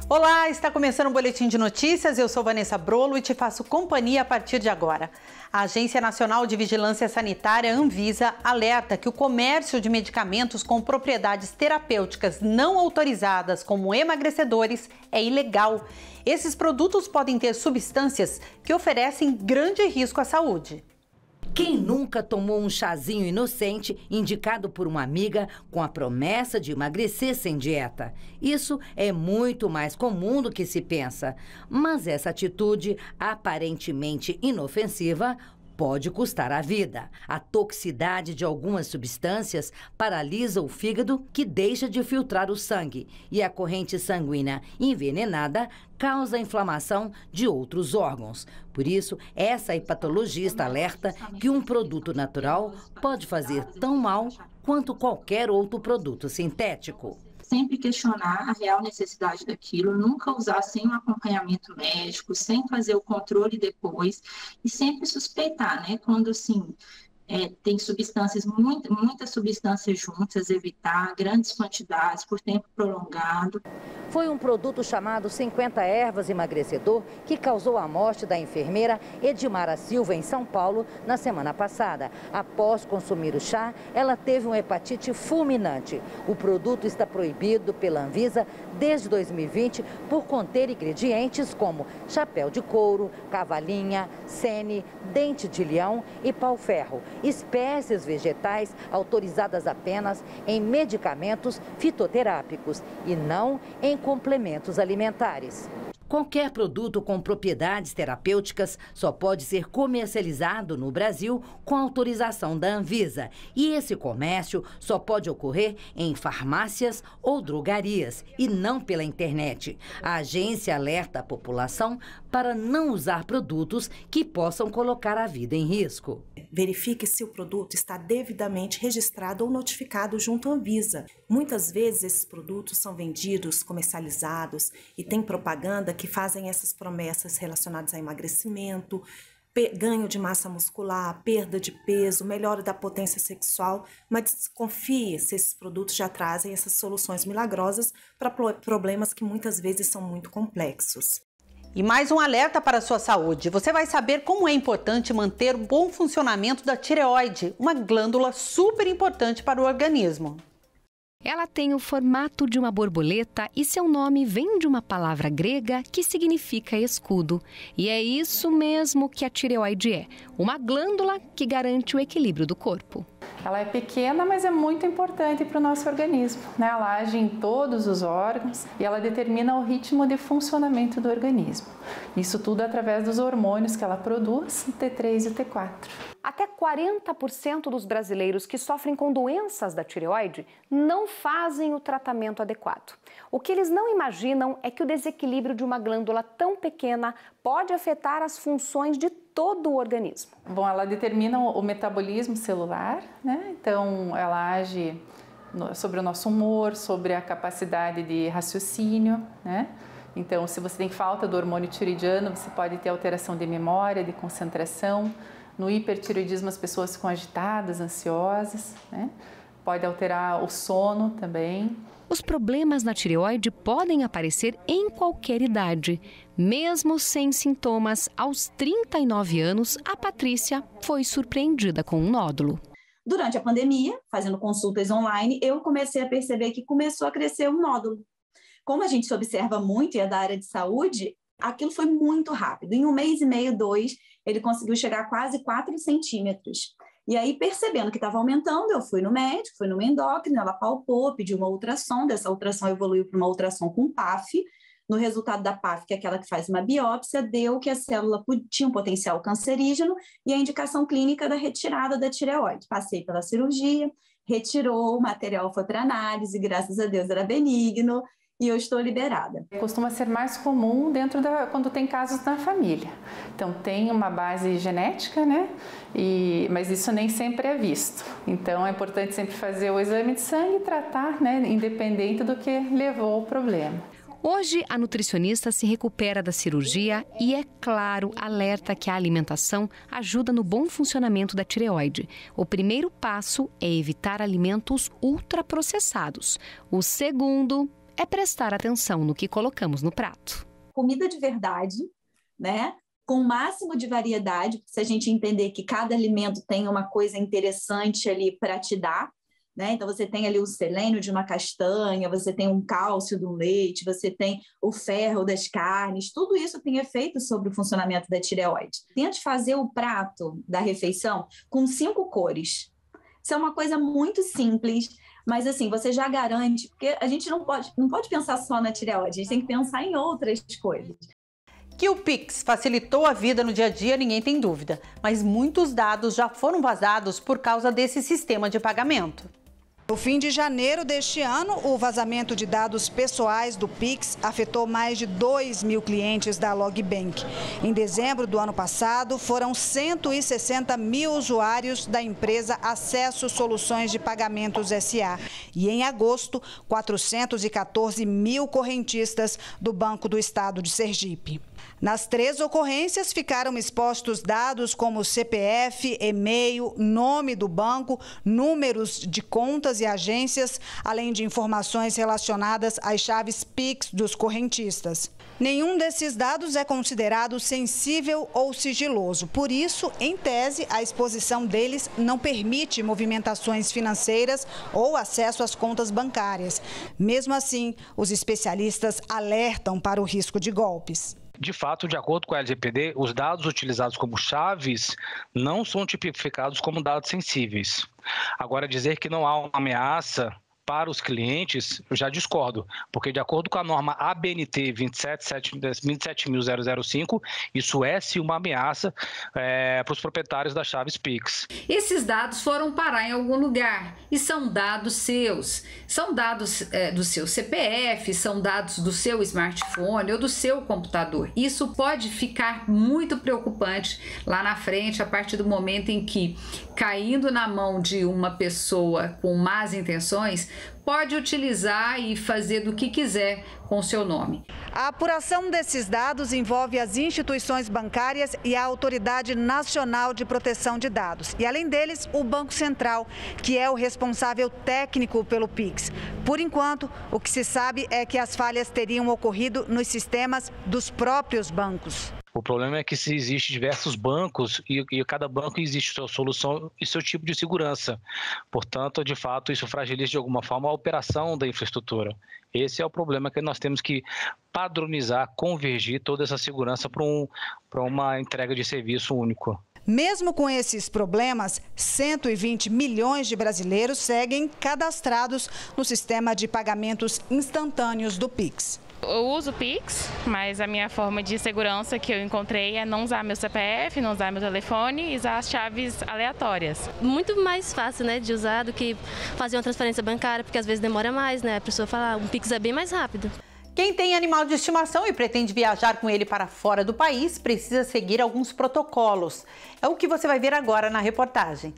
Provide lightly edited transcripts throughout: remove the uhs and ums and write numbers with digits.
Olá, está começando um boletim de notícias. Eu sou Vanessa Brolo e te faço companhia a partir de agora. A Agência Nacional de Vigilância Sanitária, Anvisa, alerta que o comércio de medicamentos com propriedades terapêuticas não autorizadas, como emagrecedores, é ilegal. Esses produtos podem ter substâncias que oferecem grande risco à saúde. Quem nunca tomou um chazinho inocente indicado por uma amiga com a promessa de emagrecer sem dieta? Isso é muito mais comum do que se pensa. Mas essa atitude, aparentemente inofensiva, pode custar a vida. A toxicidade de algumas substâncias paralisa o fígado, que deixa de filtrar o sangue, e a corrente sanguínea envenenada causa inflamação de outros órgãos. Por isso, essa hepatologista alerta que um produto natural pode fazer tão mal quanto qualquer outro produto sintético. Sempre questionar a real necessidade daquilo, nunca usar sem um acompanhamento médico, sem fazer o controle depois e sempre suspeitar, né? Quando, assim, tem substâncias, muitas substâncias juntas, evitar grandes quantidades por tempo prolongado. Foi um produto chamado 50 Ervas Emagrecedor que causou a morte da enfermeira Edmara Silva em São Paulo na semana passada. Após consumir o chá, ela teve uma hepatite fulminante. O produto está proibido pela Anvisa desde 2020 por conter ingredientes como chapéu de couro, cavalinha, sene, dente de leão e pau-ferro, espécies vegetais autorizadas apenas em medicamentos fitoterápicos e não em complementos alimentares. Qualquer produto com propriedades terapêuticas só pode ser comercializado no Brasil com autorização da Anvisa. E esse comércio só pode ocorrer em farmácias ou drogarias e não pela internet. A agência alerta a população para não usar produtos que possam colocar a vida em risco. Verifique se o produto está devidamente registrado ou notificado junto à Anvisa. Muitas vezes esses produtos são vendidos, comercializados e tem propaganda que fazem essas promessas relacionadas a emagrecimento, ganho de massa muscular, perda de peso, melhora da potência sexual, mas desconfie se esses produtos já trazem essas soluções milagrosas para problemas que muitas vezes são muito complexos. E mais um alerta para a sua saúde. Você vai saber como é importante manter o bom funcionamento da tireoide, uma glândula super importante para o organismo. Ela tem o formato de uma borboleta e seu nome vem de uma palavra grega que significa escudo. E é isso mesmo que a tireoide é, uma glândula que garante o equilíbrio do corpo. Ela é pequena, mas é muito importante para o nosso organismo, né? Ela age em todos os órgãos e ela determina o ritmo de funcionamento do organismo. Isso tudo através dos hormônios que ela produz, o T3 e o T4. Até 40% dos brasileiros que sofrem com doenças da tireoide não fazem o tratamento adequado. O que eles não imaginam é que o desequilíbrio de uma glândula tão pequena pode afetar as funções de todo o organismo. Bom, ela determina o metabolismo celular, né? Então ela age sobre o nosso humor, sobre a capacidade de raciocínio, né? Então, se você tem falta do hormônio tiroidiano, você pode ter alteração de memória, de concentração. No hipertiroidismo, as pessoas ficam agitadas, ansiosas, né? Pode alterar o sono também. Os problemas na tireoide podem aparecer em qualquer idade. Mesmo sem sintomas, aos 39 anos, a Patrícia foi surpreendida com um nódulo. Durante a pandemia, fazendo consultas online, eu comecei a perceber que começou a crescer um nódulo. Como a gente se observa muito e é da área de saúde, aquilo foi muito rápido. Em 1 mês e meio, 2, ele conseguiu chegar a quase 4 centímetros. E aí, percebendo que estava aumentando, eu fui no médico, fui numa endócrina, ela palpou, pediu uma ultrassom, dessa ultrassom evoluiu para uma ultrassom com PAF. No resultado da PAF, que é aquela que faz uma biópsia, deu que a célula tinha um potencial cancerígeno e a indicação clínica da retirada da tireoide. Passei pela cirurgia, retirou, o material foi para análise, graças a Deus era benigno, e eu estou liberada. Costuma ser mais comum quando tem casos na família. Então tem uma base genética, né? Mas isso nem sempre é visto. Então é importante sempre fazer o exame de sangue e tratar, né? Independente do que levou ao problema. Hoje, a nutricionista se recupera da cirurgia e, é claro, alerta que a alimentação ajuda no bom funcionamento da tireoide. O primeiro passo é evitar alimentos ultraprocessados. O segundo é prestar atenção no que colocamos no prato. Comida de verdade, né? Com o máximo de variedade, se a gente entender que cada alimento tem uma coisa interessante ali para te dar, né? Então, você tem ali o selênio de uma castanha, você tem um cálcio do leite, você tem o ferro das carnes, tudo isso tem efeito sobre o funcionamento da tireoide. Tente fazer o prato da refeição com 5 cores. Isso é uma coisa muito simples, mas assim, você já garante, porque a gente não pode pensar só na tireoide, a gente tem que pensar em outras coisas. Que o Pix facilitou a vida no dia a dia, ninguém tem dúvida, mas muitos dados já foram vazados por causa desse sistema de pagamento. No fim de janeiro deste ano, o vazamento de dados pessoais do Pix afetou mais de 2 mil clientes da Logbank. Em dezembro do ano passado, foram 160 mil usuários da empresa Acesso Soluções de Pagamentos S.A. E em agosto, 414 mil correntistas do Banco do Estado de Sergipe. Nas 3 ocorrências, ficaram expostos dados como CPF, e-mail, nome do banco, números de contas e agências, além de informações relacionadas às chaves Pix dos correntistas. Nenhum desses dados é considerado sensível ou sigiloso. Por isso, em tese, a exposição deles não permite movimentações financeiras ou acesso às contas bancárias. Mesmo assim, os especialistas alertam para o risco de golpes. De fato, de acordo com a LGPD, os dados utilizados como chaves não são tipificados como dados sensíveis. Agora, dizer que não há uma ameaça para os clientes, eu já discordo, porque de acordo com a norma ABNT 27.005, isso é sim uma ameaça para os proprietários das chaves Pix. Esses dados foram parar em algum lugar e são dados seus. São dados do seu CPF, são dados do seu smartphone ou do seu computador. Isso pode ficar muito preocupante lá na frente, a partir do momento em que, caindo na mão de uma pessoa com más intenções, pode utilizar e fazer do que quiser com o seu nome. A apuração desses dados envolve as instituições bancárias e a Autoridade Nacional de Proteção de Dados. E, além deles, o Banco Central, que é o responsável técnico pelo Pix. Por enquanto, o que se sabe é que as falhas teriam ocorrido nos sistemas dos próprios bancos. O problema é que se existe diversos bancos e cada banco existe sua solução e seu tipo de segurança. Portanto, de fato, isso fragiliza de alguma forma a operação da infraestrutura. Esse é o problema que nós temos que padronizar, convergir toda essa segurança para uma entrega de serviço único. Mesmo com esses problemas, 120 milhões de brasileiros seguem cadastrados no sistema de pagamentos instantâneos do Pix. Eu uso o Pix, mas a minha forma de segurança que eu encontrei é não usar meu CPF, não usar meu telefone e usar as chaves aleatórias. Muito mais fácil, né, de usar do que fazer uma transferência bancária, porque às vezes demora mais, né? A pessoa fala, um Pix é bem mais rápido. Quem tem animal de estimação e pretende viajar com ele para fora do país precisa seguir alguns protocolos. É o que você vai ver agora na reportagem.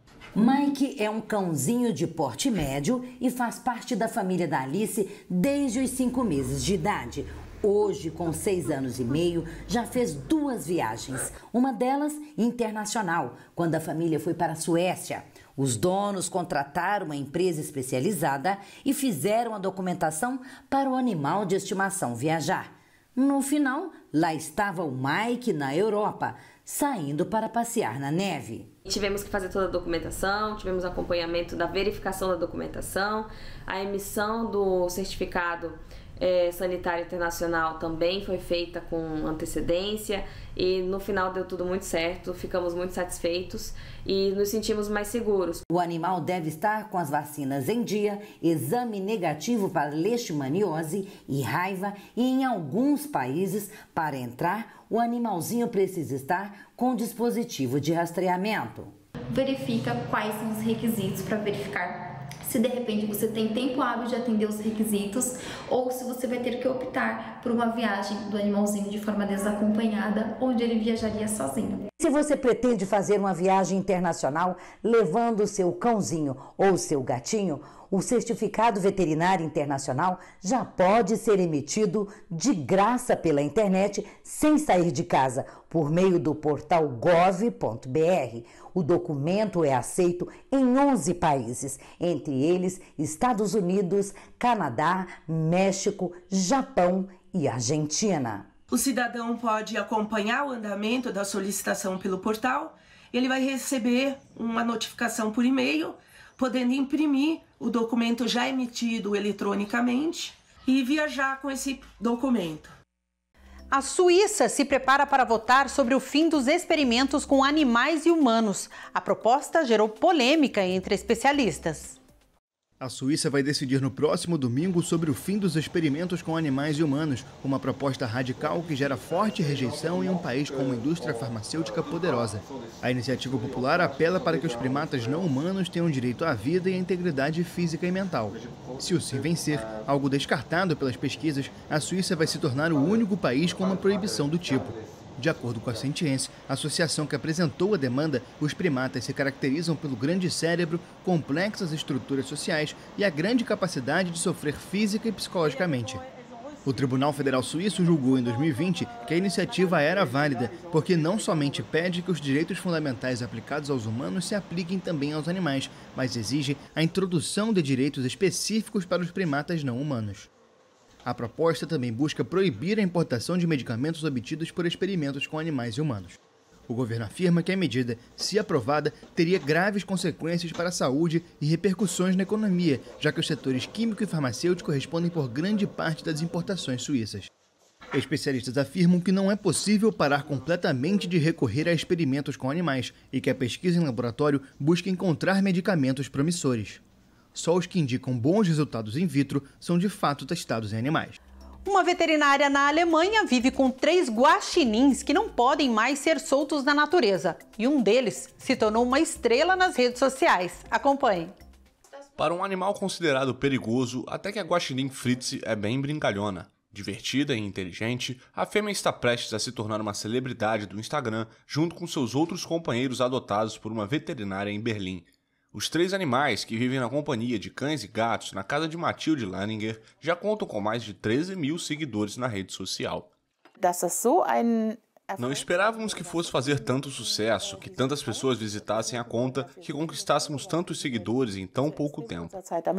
Mike é um cãozinho de porte médio e faz parte da família da Alice desde os 5 meses de idade. Hoje, com 6 anos e meio, já fez 2 viagens. Uma delas internacional, quando a família foi para a Suécia. Os donos contrataram uma empresa especializada e fizeram a documentação para o animal de estimação viajar. No final, lá estava o Mike na Europa, saindo para passear na neve. Tivemos que fazer toda a documentação, tivemos acompanhamento da verificação da documentação, a emissão do certificado sanitário internacional também foi feita com antecedência e no final deu tudo muito certo, ficamos muito satisfeitos e nos sentimos mais seguros. O animal deve estar com as vacinas em dia, exame negativo para leishmaniose e raiva e em alguns países, para entrar, o animalzinho precisa estar com dispositivo de rastreamento. Verifica quais são os requisitos para verificar se de repente você tem tempo hábil de atender os requisitos ou se você vai ter que optar por uma viagem do animalzinho de forma desacompanhada, onde ele viajaria sozinho. Se você pretende fazer uma viagem internacional levando o seu cãozinho ou seu gatinho, o certificado veterinário internacional já pode ser emitido de graça pela internet sem sair de casa, por meio do portal gov.br. O documento é aceito em 11 países, entre eles Estados Unidos, Canadá, México, Japão e Argentina. O cidadão pode acompanhar o andamento da solicitação pelo portal. Ele vai receber uma notificação por e-mail, podendo imprimir o documento já emitido eletronicamente e viajar com esse documento. A Suíça se prepara para votar sobre o fim dos experimentos com animais e humanos. A proposta gerou polêmica entre especialistas. A Suíça vai decidir no próximo domingo sobre o fim dos experimentos com animais e humanos, uma proposta radical que gera forte rejeição em um país com uma indústria farmacêutica poderosa. A iniciativa popular apela para que os primatas não humanos tenham direito à vida e à integridade física e mental. Se o sim vencer, algo descartado pelas pesquisas, a Suíça vai se tornar o único país com uma proibição do tipo. De acordo com a Sentience, a associação que apresentou a demanda, os primatas se caracterizam pelo grande cérebro, complexas estruturas sociais e a grande capacidade de sofrer física e psicologicamente. O Tribunal Federal Suíço julgou em 2020 que a iniciativa era válida, porque não somente pede que os direitos fundamentais aplicados aos humanos se apliquem também aos animais, mas exige a introdução de direitos específicos para os primatas não humanos. A proposta também busca proibir a importação de medicamentos obtidos por experimentos com animais e humanos. O governo afirma que a medida, se aprovada, teria graves consequências para a saúde e repercussões na economia, já que os setores químico e farmacêutico respondem por grande parte das importações suíças. Especialistas afirmam que não é possível parar completamente de recorrer a experimentos com animais e que a pesquisa em laboratório busca encontrar medicamentos promissores. Só os que indicam bons resultados in vitro são de fato testados em animais. Uma veterinária na Alemanha vive com 3 guaxinins que não podem mais ser soltos na natureza. E um deles se tornou uma estrela nas redes sociais. Acompanhe. Para um animal considerado perigoso, até que a guaxinim Fritz é bem brincalhona. Divertida e inteligente, a fêmea está prestes a se tornar uma celebridade do Instagram junto com seus outros companheiros adotados por uma veterinária em Berlim. Os 3 animais, que vivem na companhia de cães e gatos na casa de Mathilde Leininger, já contam com mais de 13 mil seguidores na rede social. Não esperávamos que fosse fazer tanto sucesso, que tantas pessoas visitassem a conta, que conquistássemos tantos seguidores em tão pouco tempo.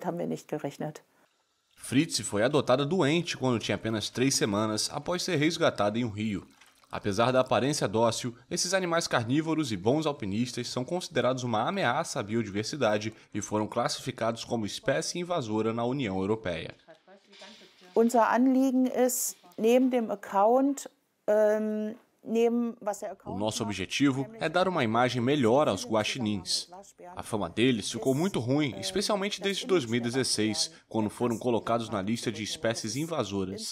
Fritz foi adotada doente quando tinha apenas 3 semanas após ser resgatada em um rio. Apesar da aparência dócil, esses animais carnívoros e bons alpinistas são considerados uma ameaça à biodiversidade e foram classificados como espécie invasora na União Europeia. Unser Anliegen ist, neben dem Account, O nosso objetivo é dar uma imagem melhor aos guaxinins. A fama deles ficou muito ruim, especialmente desde 2016, quando foram colocados na lista de espécies invasoras.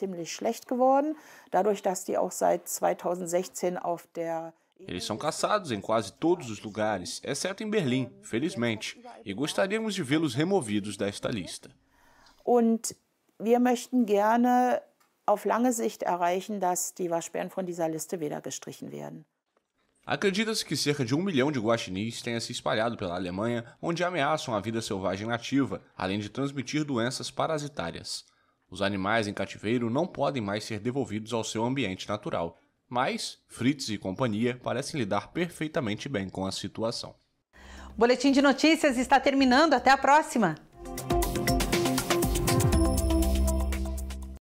Eles são caçados em quase todos os lugares, exceto em Berlim, felizmente, e gostaríamos de vê-los removidos desta lista. Und wir möchten gerne auf lange Sicht erreichen, dass die Waschbären von dieser Liste wieder gestrichen werden. Acredita-se que cerca de 1 milhão de guaxinins tenha se espalhado pela Alemanha, onde ameaçam a vida selvagem nativa, além de transmitir doenças parasitárias. Os animais em cativeiro não podem mais ser devolvidos ao seu ambiente natural, mas Fritz e companhia parecem lidar perfeitamente bem com a situação. O Boletim de Notícias está terminando. Até a próxima!